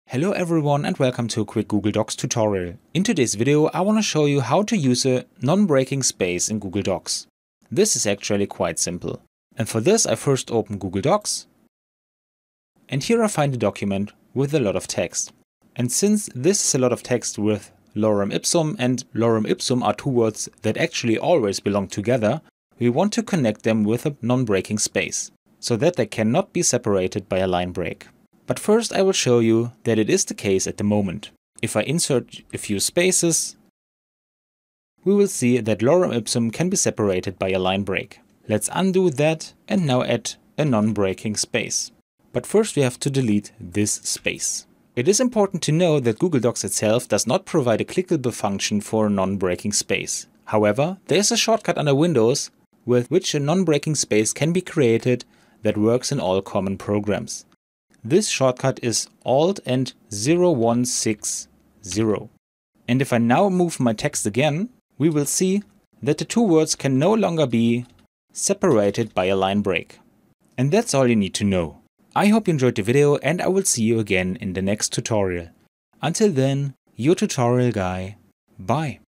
Hello everyone and welcome to a quick Google Docs tutorial. In today's video I want to show you how to use a non-breaking space in Google Docs. This is actually quite simple. And for this I first open Google Docs. And here I find a document with a lot of text. And since this is a lot of text with lorem ipsum and lorem ipsum are two words that actually always belong together, we want to connect them with a non-breaking space, so that they cannot be separated by a line break. But first I will show you that it is the case at the moment. If I insert a few spaces, we will see that lorem ipsum can be separated by a line break. Let's undo that and now add a non-breaking space. But first we have to delete this space. It is important to know that Google Docs itself does not provide a clickable function for a non-breaking space. However, there is a shortcut under Windows with which a non-breaking space can be created that works in all common programs. This shortcut is Alt and 0160. And if I now move my text again, we will see that the two words can no longer be separated by a line break. And that's all you need to know. I hope you enjoyed the video and I will see you again in the next tutorial. Until then, your tutorial guy. Bye.